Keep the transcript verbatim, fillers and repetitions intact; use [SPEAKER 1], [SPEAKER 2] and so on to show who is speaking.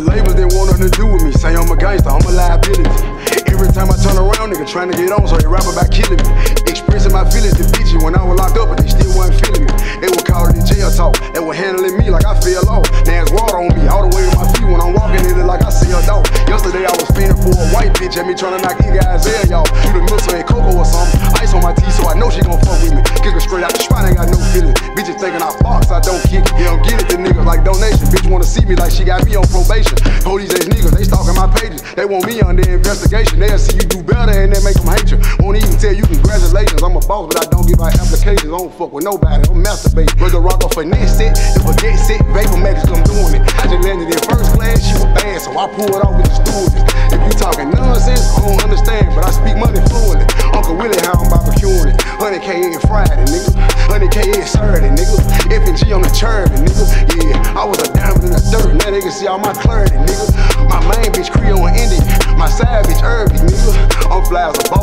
[SPEAKER 1] The labels didn't want nothing to do with me. Say I'm a gangster, I'm a liability. Every time I turn around, nigga trying to get on, so they rap about killing me. Expressing my feelings to bitches when I was locked up, but they still wasn't feeling me. They were calling it jail talk, they were handling me like I fell off. Now it's water on me, all the way to my feet when I'm walking in it like I see a dog. Yesterday I was spinning for a white bitch at me trying to knock you guys air, y'all. You the missile and cocoa or something. Ice on my teeth, so I know she gon' fuck with me. Kick her straight out the spine, ain't got no feeling. Bitches thinking I box, I don't kick it. They don't get it to niggas like donation. Bitch wanna see me like she got me on probation. Police ass niggas, they stalking my pages. They want me under investigation. They'll see you do better and they make them hate you. Won't even tell you congratulations. I'm a boss, but I don't give out applications. I don't fuck with nobody, I'm masturbate. Was the rock off finesse set, if I get sick, vapor medics, I'm doing it. I just landed in first class, she was bad, so I pulled off with the stewardess. If you talking nonsense, I don't understand, but I speak money fluently. Uncle Willie, how I'm barbecuing it. one hundred K in Friday, nigga. one hundred K in Saturday, nigga. F and G on the turban, nigga. Yeah, I was a diamond in the dirt, now they can see all my clarity, nigga. My main bitch Creole and Indian, my side bitch Irby, nigga. I'm fly as a ball.